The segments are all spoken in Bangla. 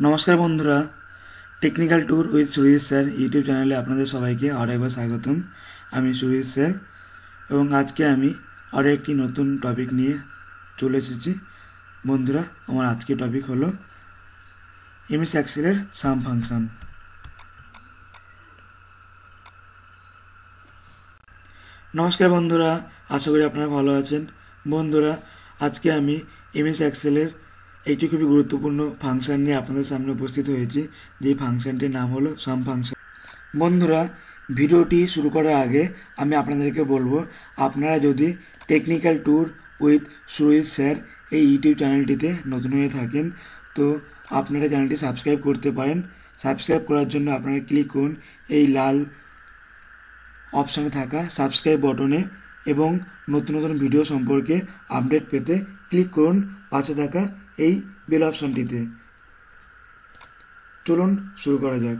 নমস্কার বন্ধুরা, technical tour with Surajit sir YouTube চ্যানেলে আপনাদের সবাইকে আরও একবার স্বাগতম। আমি সুরজিৎ স্যার এবং আজকে আমি আরও একটি নতুন টপিক নিয়ে চলে এসেছি। বন্ধুরা, আমার আজকের টপিক হলো এমএস এক্সেলের সাম ফাংশন। নমস্কার বন্ধুরা, আশা করি আপনারা ভালো আছেন। বন্ধুরা, আজকে আমি এমএস এক্সেলের একটি খুবই গুরুত্বপূর্ণ ফাংশন নিয়ে আপনাদের সামনে উপস্থিত হয়েছি, যে ফাংশনটির নাম হলো সাম ফাংশন। বন্ধুরা, ভিডিওটি শুরু করার আগে আমি আপনাদেরকে বলবো, আপনারা যদি technical tour with Surajit sir এই ইউটিউব চ্যানেলটিতে নতুন হয়ে থাকেন, তো আপনারা চ্যানেলটি সাবস্ক্রাইব করতে পারেন। সাবস্ক্রাইব করার জন্য আপনারা ক্লিক করুন এই লাল অপশানে থাকা সাবস্ক্রাইব বটনে এবং নতুন নতুন ভিডিও সম্পর্কে আপডেট পেতে ক্লিক করুন পাশে থাকা এই বেল অপশানটিতে। চলুন শুরু করা যাক।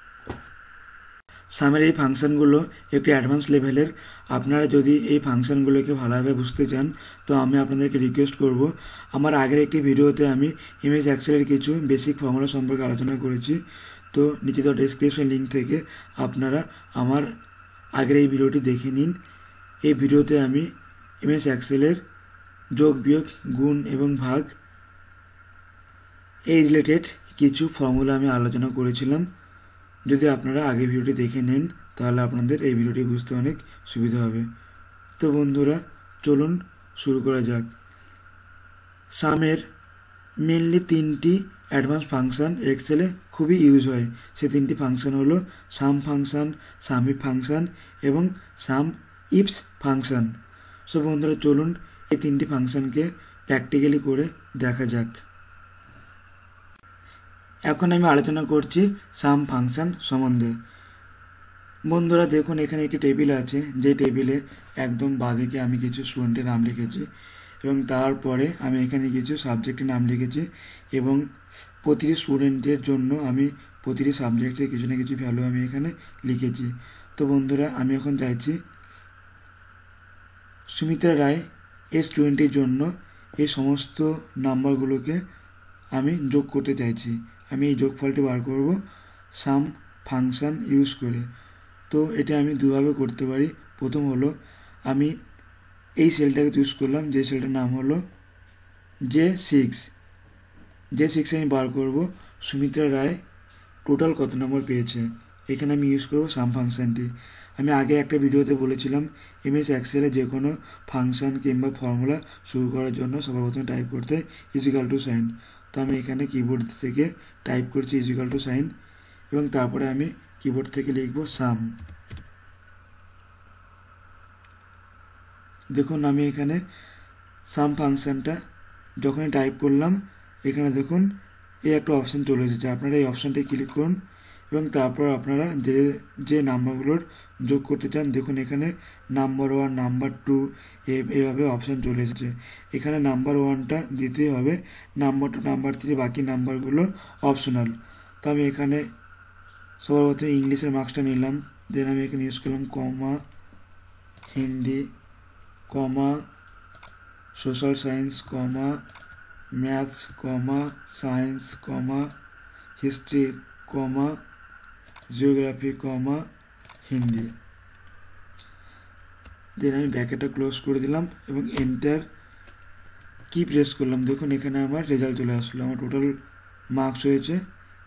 সামের এই ফাংশনগুলো একটি অ্যাডভান্স লেভেলের। আপনারা যদি এই ফাংশনগুলোকে ভালোভাবে বুঝতে চান, তো আমি আপনাদেরকে রিকোয়েস্ট করব, আমার আগের একটি ভিডিওতে আমি এমএস এক্সেলের কিছু বেসিক ফর্মুলা সম্পর্কে আলোচনা করেছি। তো নিচে তো ডেসক্রিপশন লিঙ্ক থেকে আপনারা আমার আগের এই ভিডিওটি দেখে নিন। এই ভিডিওতে আমি এমএস এক্সেলের যোগ, বিয়োগ, গুণ এবং ভাগ এই রিলেটেড কিছু ফর্মুলা আমি আলোচনা করেছিলাম। যদি আপনারা আগে ভিডিওটি দেখে নেন, তাহলে আপনাদের এই ভিডিওটি বুঝতে অনেক সুবিধা হবে। তো বন্ধুরা, চলুন শুরু করা যাক। সামের মেনলি তিনটি অ্যাডভান্স ফাংশন এক্সেলে খুবই ইউজ হয়। সে তিনটি ফাংশন হলো sum function, sum if function এবং সাম ইফস ফাংশন। সো বন্ধুরা, চলুন এই তিনটি ফাংশনকে প্র্যাকটিক্যালি করে দেখা যাক। এখন আমি আলোচনা করছি সাম ফাংশন সম্বন্ধে। বন্ধুরা দেখুন, এখানে একটি টেবিল আছে, যে টেবিলে একদম বাঁদিকে আমি কিছু স্টুডেন্টের নাম লিখেছি এবং তারপরে আমি এখানে কিছু সাবজেক্টের নাম লিখেছি এবং প্রতিটি স্টুডেন্টের জন্য আমি প্রতিটি সাবজেক্টের কিছু না কিছু ভ্যালু আমি এখানে লিখেছি। তো বন্ধুরা, আমি এখন চাইছি সুমিত্রা রায় এই স্টুডেন্টের জন্য এই সমস্ত নাম্বারগুলোকে আমি যোগ করতে চাইছি। আমি এই যোগফলটি বার করব সাম ফাংশন ইউজ করে। তো এটা আমি দুভাবে করতে পারি। প্রথম হলো, আমি এই সেলটাকে চুজ করলাম, যে সেলটার নাম হলো J6 আমি বার করব সুমিত্রা রায় টোটাল কত নম্বর পেয়েছে। এখানে আমি ইউজ করব সাম ফাংশনটি। আমি আগে একটা ভিডিওতে বলেছিলাম, এমএস এক্সেলে যে কোনো ফাংশন কিংবা ফর্মুলা শুরু করার জন্য সবার প্রথমে টাইপ করতে হয় ইজিক্যাল টু সাইন। তো আমি এখানে কিবোর্ড থেকে টাইপ করছি ইজিক্যাল টু সাইন এবং তারপরে আমি কিবোর্ড থেকে লিখব সাম। দেখুন, আমি এখানে সাম ফাংশনটা যখনই টাইপ করলাম, এখানে দেখুন এই একটা অপশান চলে এসেছে। আপনারা এই অপশানটি ক্লিক করুন এবং তারপর আপনারা যে নাম্বারগুলোর যোগ করতে চান, দেখুন এখানে নাম্বার 1, নাম্বার 2 এভাবে অপশান চলে এসেছে। এখানে নাম্বার 1টা দিতেই হবে, নাম্বার 2, নাম্বার 3 বাকি নাম্বারগুলো অপশনাল। তো আমি এখানে সবার প্রথমে ইংলিশের মার্কসটা নিলাম, দেন আমি এখানে ইউজ করলাম comma Hindi, comma social science, comma maths, comma science, comma history, comma geography, comma Hindi. Then আমি ব্র্যাকেটটা ক্লোজ করে দিলাম এবং এন্টার কি প্রেস করলাম। দেখুন এখানে আমার রেজাল্ট চলে আসলো। আমার টোটাল মার্কস হয়েছে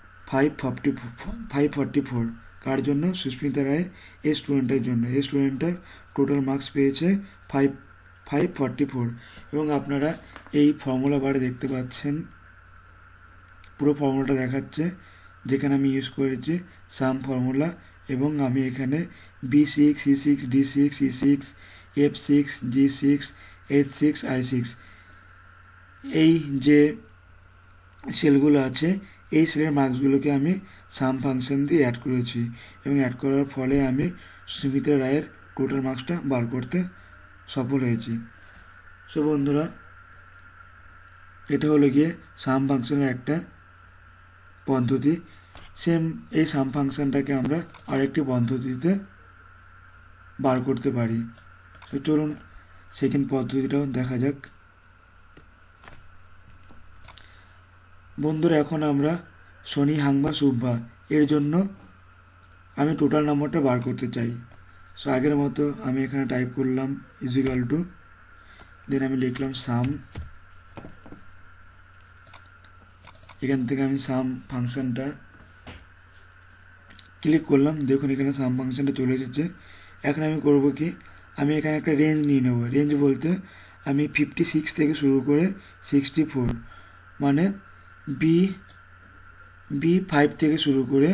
544। কার জন্য? সুস্মিতা রায় এই স্টুডেন্টের জন্য। এই স্টুডেন্টটার টোটাল মার্কস পেয়েছে 544 এবং আপনারা এই ফর্মুলা বারে দেখতে পাচ্ছেন পুরো ফর্মুলাটা দেখাচ্ছে, যেখানে আমি ইউজ করেছি সাম ফর্মুলা এবং আমি এখানে B6, C6, D6, E6, F6, G6, H6, I6 এই যে সেলগুলো আছে, এই সেলের মার্কসগুলোকে আমি সাম ফাংশন দিয়ে অ্যাড করেছি এবং অ্যাড করার ফলে আমি সুমিত্রা রায়ের টোটাল মার্কসটা বার করতে সফল হয়েছি। সো বন্ধুরা, এটা হলো গিয়ে সাম ফাংশনের একটা পদ্ধতি। সেম এই সাম ফাংশনটাকে আমরা আরেকটি পদ্ধতিতে বার করতে পারি। তো চলুন সেকেন্ড পদ্ধতিটাও দেখা যাক। বন্ধুরা, এখন আমরা শনি হাংবা শুভবা এর জন্য আমি টোটাল নাম্বারটা বার করতে চাই। সো আগের মতো আমি এখানে টাইপ করলাম ইজিক্যাল টু, দেন আমি লিখলাম সাম, এখান থেকে আমি সাম ফাংশনটা ক্লিক করলাম, দেখুন এখানে সাম ফাংশনটা চলে এসেছে। এখন আমি করব কি, আমি এখানে একটা রেঞ্জ নিয়ে নেব। রেঞ্জ বলতে আমি 56 থেকে শুরু করে 64 মানে B5 থেকে শুরু করে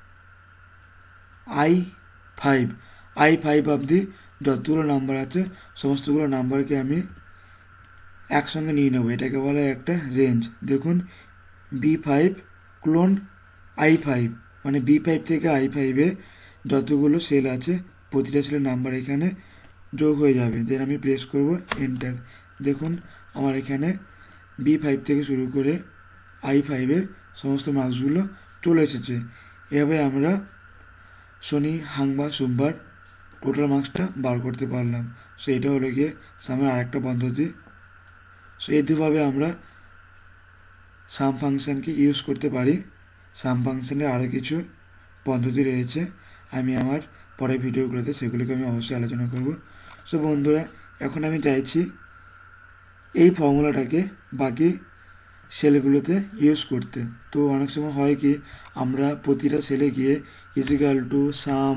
I5 অবধি যতগুলো নাম্বার আছে সমস্তগুলো নাম্বারকে আমি একসঙ্গে নিয়ে নেব, এটাকে বলা হয় একটা রেঞ্জ। দেখুন B5 ক্লোন I5 মানে B5 থেকে I5-এ যতগুলো সেল আছে প্রতিটা সেলের নাম্বার এখানে যোগ হয়ে যাবে। দেন আমি প্রেস করব এন্টার, দেখুন আমার এখানে B5 থেকে শুরু করে I5-এর সমস্ত মার্কসগুলো চলে এসেছে। এভাবে আমরা শনি হাংবা সোমবার টোটাল মার্কসটা বার করতে পারলাম। সো এটা হলো গিয়ে সামের আরেকটা পদ্ধতি। সো এই দুভাবে আমরা সাম ফাংশনকে ইউজ করতে পারি। সাম ফাংশনের আরও কিছু পদ্ধতি রয়েছে, আমি আমার পরের ভিডিওগুলোতে সেগুলিকে আমি অবশ্যই আলোচনা করব। সো বন্ধুরা, এখন আমি চাইছি এই ফর্মুলাটাকে বাকি সেলগুলোতে ইউজ করতে। তো অনেক সময় হয় কি, আমরা প্রতিটা সেলে গিয়ে ইজিক্যাল টু সাম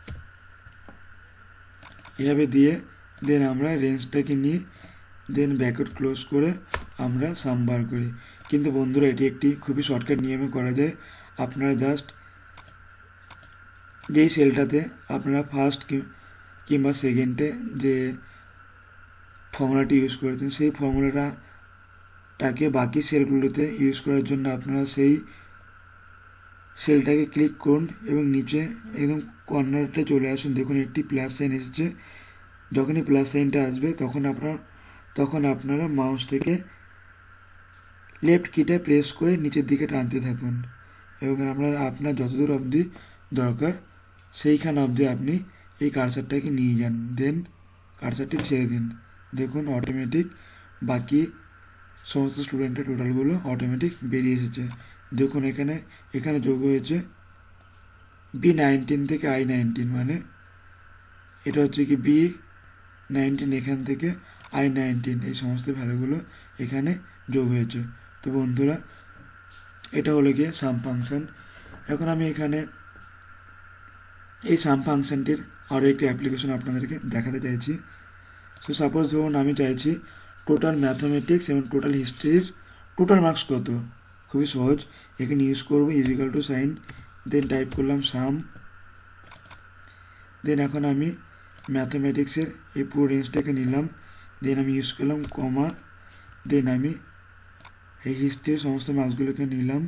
এভাবে দিয়ে দেন আমরা রেঞ্জটাকে নিই, দেন ব্র্যাকেট ক্লোজ করে আমরা সাম বার করি। কিন্তু বন্ধুরা, এটি একটি খুবই শর্টকাট নিয়মে করা যায়। আপনারা জাস্ট যেই সেলটাতে আপনারা ফার্স্ট কিংবা সেকেন্ডে যে ফর্মুলাটি ইউজ করেছেন সেই ফর্মুলাটাকে বাকি সেলগুলোতে ইউজ করার জন্য আপনারা সেই সেলটাকে ক্লিক করুন এবং নিচে একদম কর্নারটা চলে আসুন। দেখুন একটি প্লাস সাইন এসেছে, যখনই প্লাস সাইনটা আসবে তখন আপনারা মাউস থেকে লেফট কিটা প্রেস করে নিচের দিকে টানতে থাকুন এবং আপনার যতদূর অবধি দরকার সেইখান অবধি আপনি এই কার্সারটাকে নিয়ে যান, দেন কার্সারটি ছেড়ে দিন। দেখুন অটোমেটিক বাকি সমস্ত স্টুডেন্টের টোটালগুলো অটোমেটিক বেরিয়ে এসেছে। দেখুন এখানে যোগ হয়েছে B19 থেকে I19, মানে এটা হচ্ছে কি B19, এখান থেকে I19 এই সমস্ত ভ্যালুগুলো এখানে যোগ হয়েছে। তো বন্ধুরা, এটা হলো গিয়ে সাম ফাংশন। এখন আমি এখানে এই সাম ফাংশনটির আরও একটি অ্যাপ্লিকেশন আপনাদেরকে দেখাতে চাইছি। সো সাপোজ ধরুন আমি চাইছি টোটাল ম্যাথমেটিক্স এবং টোটাল হিস্ট্রির টোটাল মার্কস কত। খুবই সহজ, এখানে ইউজ করব equal to sign, then type করলাম সাম, দেন এখন আমি ম্যাথমেটিক্সের এই পুরো রেঞ্জটাকে নিলাম, দেন আমি ইউজ করলাম কমা, দেন আমি এই হিস্ট্রির সমস্ত মার্কসগুলোকে নিলাম,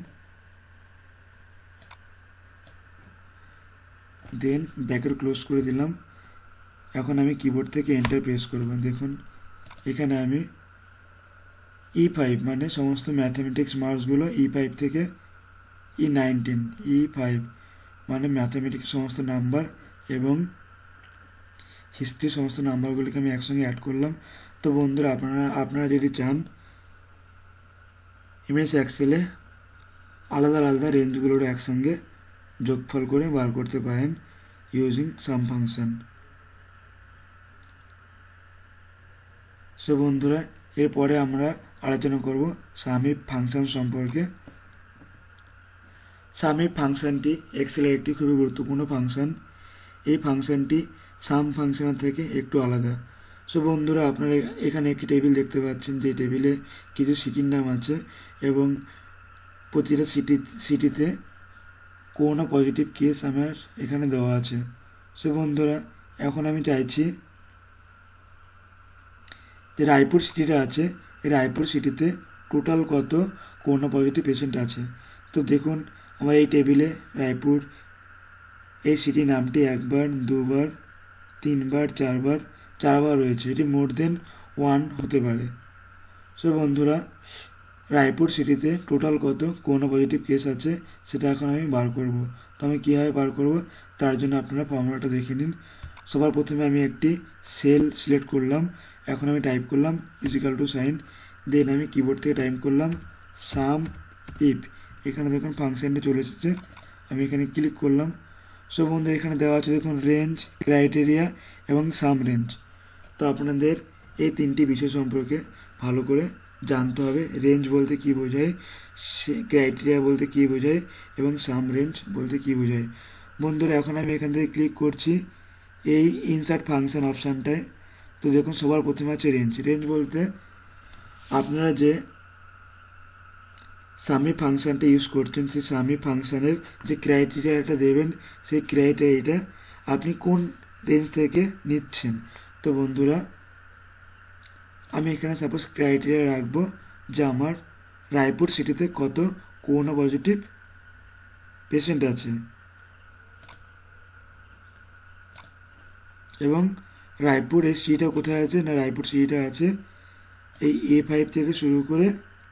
দেন ব্র্যাকেট ক্লোজ করে দিলাম। এখন আমি কিবোর্ড থেকে এন্টার প্রেস করব। দেখুন এখানে আমি E5 মানে সমস্ত ম্যাথমেটিক্স মার্কসগুলো E5 থেকে E19, E5 মানে ম্যাথমেটিক্স সমস্ত নাম্বার এবং হিস্ট্রির সমস্ত নাম্বারগুলিকে আমি একসঙ্গে অ্যাড করলাম। তো বন্ধুরা, আপনারা যদি চান এমএস এক্সেলে আলাদা আলাদা রেঞ্জগুলোর একসঙ্গে যোগফল করে বার করতে পারেন ইউজিং সাম ফাংশন। সো বন্ধুরা, এরপরে আমরা আলোচনা করব সামিপ ফাংশন সম্পর্কে। সামিপ ফাংশনটি এক্সেলের একটি খুবই গুরুত্বপূর্ণ ফাংশন। এই ফাংশনটি সাম ফাংশনের থেকে একটু আলাদা। সো বন্ধুরা, আপনারা এখানে একটি টেবিল দেখতে পাচ্ছেন, যে টেবিলে কিছু সিটির নাম আছে এবং প্রতিটা সিটিতে কোনো পজিটিভ কেস আমার এখানে দেওয়া আছে। সো বন্ধুরা, এখন আমি চাইছি যে রায়পুর সিটিটা আছে, এই রায়পুর সিটিতে টোটাল কত কোনো পজিটিভ পেশেন্ট আছে। তো দেখুন আমার এই টেবিলে রায়পুর এই সিটি নামটি একবার, দুবার, তিনবার, চারবার রয়েছে। এটি মোর দেন 1 হতে পারে। সো বন্ধুরা, রায়পুর সিটিতে টোটাল কত কোনো পজিটিভ কেস আছে সেটা এখন আমি বার করব। তো আমি কীভাবে বার করব তার জন্য আপনারা ফর্মুলাটা দেখে নিন। সবার প্রথমে আমি একটি সেল সিলেক্ট করলাম, এখন আমি টাইপ করলাম ইজিক্যাল টু সাইন, দেন আমি কিবোর্ড থেকে টাইপ করলাম সাম ইফ, এখানে দেখুন ফাংশনটি চলে এসেছে, আমি এখানে ক্লিক করলাম। সো বন্ধু এখানে দেওয়া আছে দেখুন রেঞ্জ, ক্রাইটেরিয়া এবং সাম রেঞ্জ। তো আপনাদের এই তিনটি বিষয় সম্পর্কে ভালো করে জানতে হবে। রেঞ্জ বলতে কী বোঝায়, ক্রাইটেরিয়া বলতে কী বোঝায় এবং সাম রেঞ্জ বলতে কী বোঝায়। বন্ধুরা এখন আমি এখান থেকে ক্লিক করছি এই ইনসার্ট ফাংশন অপশানটায়। তো দেখুন সবার প্রথমে আছে রেঞ্জ। রেঞ্জ বলতে আপনারা যে সামি ফাংশানটা ইউজ করছেন, সেই সামি ফাংশানের যে ক্রাইটেরিয়াটা দেবেন, সেই ক্রাইটেরিয়াটা আপনি কোন রেঞ্জ থেকে নিচ্ছেন। তো বন্ধুরা আমি এখানে সাপোজ ক্রাইটেরিয়া রাখবো যে আমার রায়পুর সিটিতে কত করোনা পজিটিভ পেশেন্ট আছে এবং রায়পুর এই সিটিটা কোথায় আছে না, রায়পুর সিটিটা আছে এই A5 থেকে শুরু করে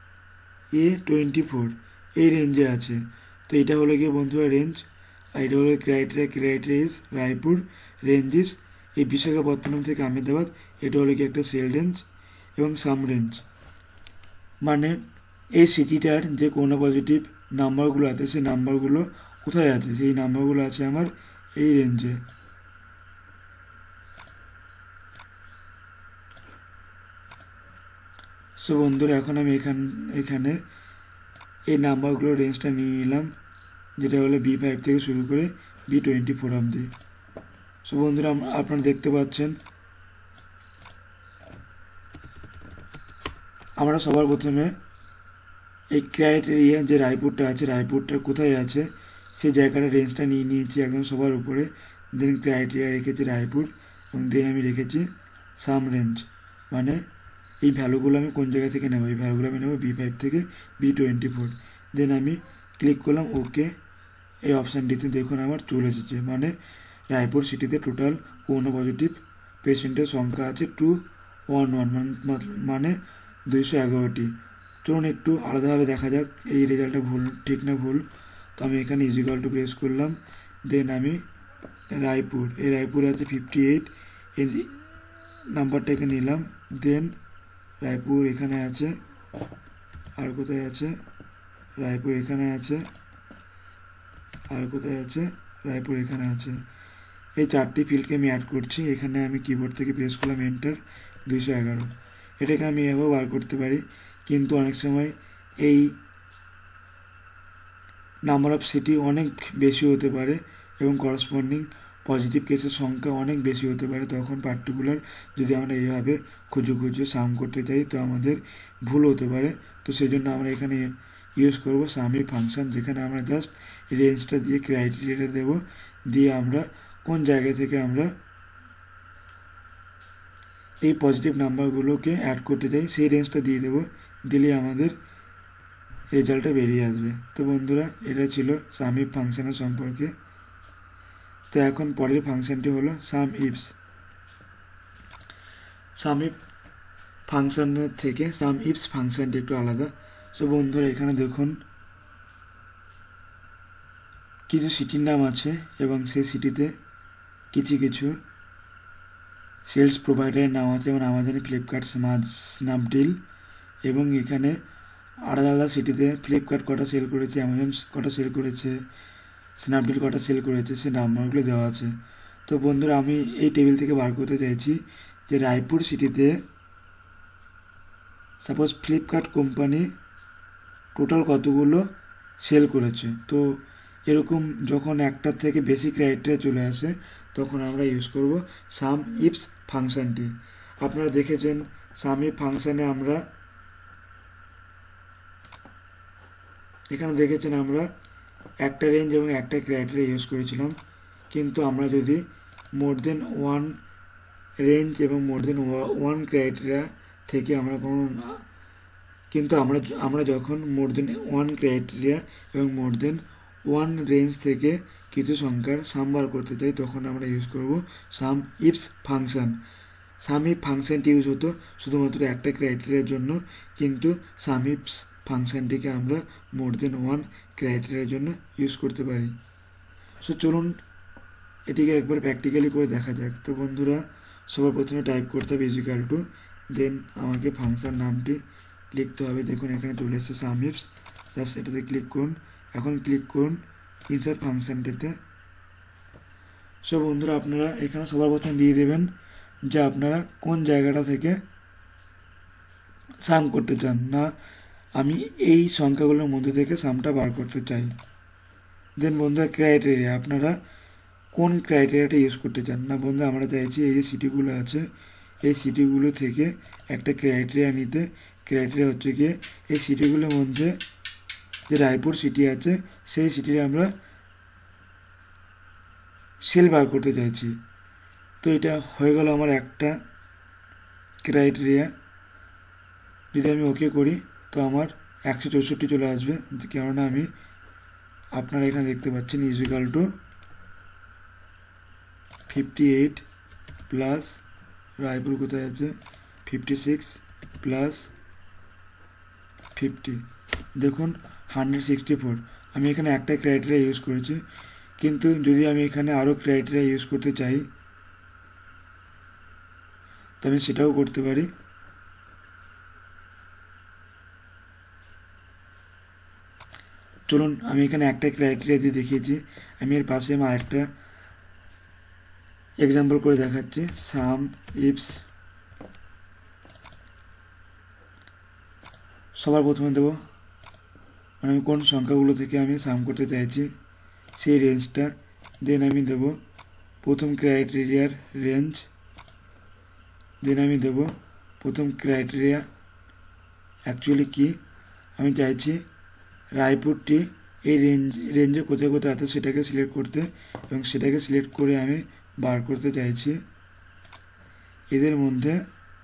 A24 এই রেঞ্জে আছে। তো এটা হলো গিয়ে বন্ধুরা রেঞ্জ, আর এটা হলো criteria. Criteria is Raipur, range is এই বিশাখাপত্তনম থেকে আহমেদাবাদ, এটা হলো গিয়ে একটা সেল রেঞ্জ। এবং সাম রেঞ্জ মানে এই সিটিটার যে করোনা পজিটিভ নাম্বারগুলো আছে সেই নাম্বারগুলো কোথায় আছে, সেই নাম্বারগুলো আছে আমার এই রেঞ্জে। সো বন্ধুরা এখন আমি এখানে এই নাম্বারগুলোর রেঞ্জটা নিয়ে নিলাম, যেটা হলো B5 থেকে শুরু করে B24 অবধি। সো বন্ধুরা আপনারা দেখতে পাচ্ছেন আমরা সবার প্রথমে এই ক্রাইটেরিয়া যে রায়পুরটা আছে, রায়পুরটা কোথায় আছে সেই জায়গাটা রেঞ্জটা নিয়ে নিয়েছি একদম সবার উপরে। দেন ক্রাইটেরিয়া রেখেছি রায়পুর এবং দেন আমি রেখেছি সাম রেঞ্জ, মানে এই ভ্যালুগুলো আমি কোন জায়গা থেকে নেব, এই ভ্যালুগুলো আমি নেব B5 থেকে B24। দেন আমি ক্লিক করলাম ওকে। এই অপশানটিতে দেখুন আমার চলে এসেছে, মানে রায়পুর সিটিতে টোটাল করোনা পজিটিভ পেশেন্টের সংখ্যা আছে 211, মানে 211টি। চলুন একটু আলাদাভাবে দেখা যাক এই রেজাল্টটা ভুল ঠিক না ভুল। তো আমি এখানে ইজিক্যাল টু প্রেস করলাম। দেন আমি রায়পুর, এই রায়পুর আছে 58, এই নাম্বারটা এখানে নিলাম। দেন রায়পুর এখানে আছে, আর কোথায় আছে রায়পুর এখানে আছে, আর কোথায় আছে রায়পুর এখানে আছে। এই চারটি ফিল্ডকে আমি অ্যাড করছি। এখানে আমি কিবোর্ড থেকে প্রেস করলাম এন্টার, 211। এটাকে আমি এভাবেও বার করতে পারি, কিন্তু অনেক সময় এই নাম্বার অফ সিটি অনেক বেশি হতে পারে এবং করসপন্ডিং পজিটিভ কেসের সংখ্যা অনেক বেশি হতে পারে। তখন পার্টিকুলার যদি আমরা এইভাবে খুঁজে সাম করতে চাই তো আমাদের ভুল হতে পারে। তো সেই জন্য আমরা এখানে ইউজ করব সামি ফাংশন, যেখানে আমরা জাস্ট রেঞ্জটা দিয়ে ক্রাইটেরিয়াটা দেব, দিয়ে আমরা কোন জায়গা থেকে আমরা এই পজিটিভ নাম্বারগুলোকে অ্যাড করতে চাই সেই রেঞ্জটা দিয়ে দেবো, দিলে আমাদের রেজাল্টটা বেরিয়ে আসবে। তো বন্ধুরা এটা ছিল সামি ফাংশনের সম্পর্কে। তো এখন পরের ফাংশনটি হলো সাম ইফস। সাম ইফ ফাংশনের থেকে সাম ইফস ফাংশনটি একটু আলাদা। সো বন্ধুরা এখানে দেখুন কিছু সিটির নাম আছে এবং সেই সিটিতে কিছু সেলস প্রোভাইডারের নাম আছে, যেমন আমাজন, ফ্লিপকার্ট, স্ন্যাপডিল। এবং এখানে আলাদা আলাদা সিটিতে ফ্লিপকার্ট কটা সেল করেছে, অ্যামাজন কটা সেল করেছে, স্ন্যাপডিল কটা সেল করেছে, সে নাম্বারগুলো দেওয়া আছে। তো বন্ধুরা আমি এই টেবিল থেকে বার করতে চাইছি যে রায়পুর সিটিতে সাপোজ ফ্লিপকার্ট কোম্পানি টোটাল কতগুলো সেল করেছে। তো এরকম যখন একটার থেকে বেশি ক্রাইটেরিয়া চলে আসে তখন আমরা ইউজ করব সাম ইফস ফাংশনটি। আপনারা দেখেছেন সাম ইফ ফাংশনে আমরা এখানে দেখেছেন আমরা একটা রেঞ্জ এবং একটা ক্রাইটেরিয়া ইউজ করেছিলাম, কিন্তু আমরা যদি মোর দেন ওয়ান রেঞ্জ এবং মোর দেন ওয়ান ক্রাইটেরিয়া থেকে আমরা কিন্তু আমরা যখন মোর দেন ওয়ান ক্রাইটেরিয়া এবং মোর দেন ওয়ান রেঞ্জ থেকে কিছু সংখ্যার সাম বার করতে চাই তখন আমরা ইউজ করব sum ifs function. Sum if ফাংশনটি ইউজ হতো শুধুমাত্র একটা ক্রাইটেরিয়ার জন্য, কিন্তু সাম ইফস ফাংশনটিকে আমরা মোর দেন ওয়ান ক্রাইটেরিয়ার জন্য ইউজ করতে পারি। সো চলুন এটিকে একবার প্র্যাকটিক্যালি করে দেখা যাক। তো বন্ধুরা সবার প্রথমে টাইপ করতে হবে ইজিক্যাল টু, দেন আমাকে ফাংশন নামটি লিখতে হবে। দেখুন এখানে চলে এসেছে সাম ইফস জাস্ট এটাতে ক্লিক করুন। এখন ক্লিক করুন ইনসার্ট ফাংশনটিতে। সো বন্ধুরা আপনারা এখানে সবার প্রথমে দিয়ে দেবেন যে আপনারা কোন জায়গাটা থেকে সাম করতে চান। না আমি এই সংখ্যাগুলোর মধ্যে থেকে সামটা বার করতে চাই। দেন বন্ধুরা ক্রাইটেরিয়া, আপনারা কোন ক্রাইটেরিয়াটা ইউজ করতে চান। না বন্ধু আমরা চাইছি এই যে সিটিগুলো আছে এই সিটিগুলো থেকে একটা ক্রাইটেরিয়া নিতে। ক্রাইটেরিয়া হচ্ছে গিয়ে এই সিটিগুলোর মধ্যে যে রায়পুর সিটি আছে সেই সিটির আমরা সেল বার করতে চাইছি। তো এটা হয়ে গেল আমার একটা ক্রাইটেরিয়া। যদি আমি ওকে করি তো আমার 164 চলে আসবে, কেননা আমি আপনারা এখানে দেখতে পাচ্ছেন ইজিক্যাল টু 58 প্লাস রায়পুর কোথায় আছে 56 প্লাস 50, দেখুন 164। আমি এখানে একটা ক্রাইটেরিয়া ইউজ করেছি, কিন্তু যদি আমি এখানে আরও ক্রাইটেরিয়া ইউজ করতে চাই তো আমি সেটাও করতে পারি। চলুন আমি এখানে একটা ক্রাইটেরিয়া দিয়ে দেখিয়েছি, আমি এর পাশে আমার একটা এক্সাম্পল করে দেখাচ্ছি। সাম ইফস, সবার প্রথমে দেবো মানে আমি কোন সংখ্যাগুলো থেকে আমি সাম করতে চাইছি সেই রেঞ্জটা। দেন আমি দেব প্রথম ক্রাইটেরিয়ার রেঞ্জ। দেন আমি দেব প্রথম ক্রাইটেরিয়া অ্যাকচুয়ালি কি, আমি চাইছি রায়পুরটি এই রেঞ্জে কোথায় কোথায় আছে সেটাকে সিলেক্ট করতে, এবং সেটাকে সিলেক্ট করে আমি বার করতে চাইছি। এদের মধ্যে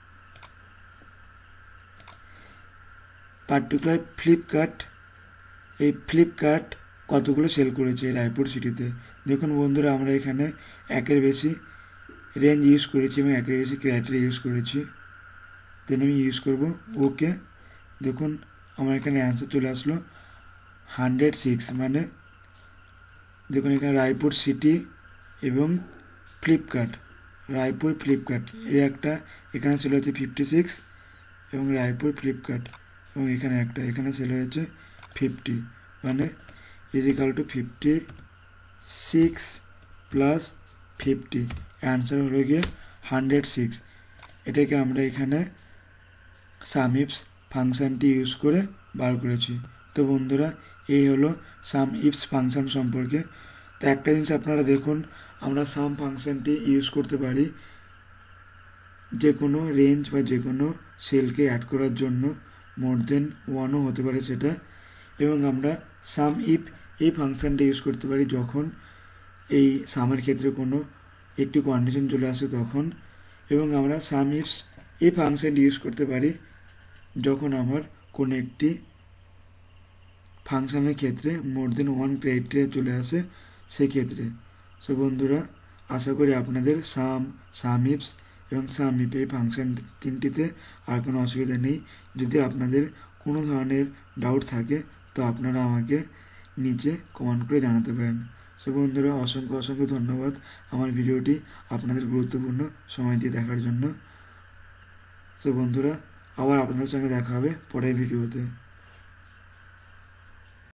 পার্টিকুলার ফ্লিপকার্ট, এই ফ্লিপকার্ট কতগুলো সেল করেছে রায়পুর সিটিতে। দেখুন বন্ধুরা আমরা এখানে একের বেশি রেঞ্জ ইউজ করেছি এবং একের বেশি ক্রাইটেরিয়া ইউজ করেছি। দেন আমি ইউজ করব ওকে। দেখুন আমার এখানে অ্যান্সার চলে আসলো 106। মানে দেখুন এখানে রায়পুর সিটি এবং ফ্লিপকার্ট, রায়পুর ফ্লিপকার্ট এই একটা, এখানে সেল হয়েছে 56 এবং রায়পুর ফ্লিপকার্ট, এবং এখানে একটা, এখানে সেল হয়েছে 50। মানে ইজিক্যাল টু 56 প্লাস 50, অ্যান্সার হলো গিয়ে 106। এটাকে আমরা এখানে সাম ইফস ফাংশানটি ইউজ করে বার করেছি। তো বন্ধুরা এই হলো সাম ইফস ফাংশন সম্পর্কে। তো একটা জিনিস আপনারা দেখুন, আমরা সাম ফাংশনটি ইউজ করতে পারি যে কোনো রেঞ্জ বা যে কোনো সেলকে অ্যাড করার জন্য, মোর দেন ওয়ানও হতে পারে সেটা। এবং আমরা সাম ইফ এই ফাংশনটা ইউজ করতে পারি যখন এই সামের ক্ষেত্রে কোনো একটি কন্ডিশন চলে আসে তখন। এবং আমরা সাম ইফস এই ফাংশনটি ইউজ করতে পারি যখন আমার কোনো একটি ফাংশনের ক্ষেত্রে মোর দেন ওয়ান ক্রাইটেরিয়া চলে আসে সেক্ষেত্রে। সো বন্ধুরা আশা করি আপনাদের সাম ইফস এবং সাম ইফ এই ফাংশন তিনটিতে আর কোনো অসুবিধা নেই। যদি আপনাদের কোনো ধরনের ডাউট থাকে তো আপনারা আমাকে নিচে কমেন্ট করে জানাতে পারেন। সো বন্ধুরা অসংখ্য ধন্যবাদ আমার ভিডিওটি আপনাদের গুরুত্বপূর্ণ সময় দিয়ে দেখার জন্য। সো বন্ধুরা আবার আপনাদের সঙ্গে দেখা হবে পরের ভিডিওতে।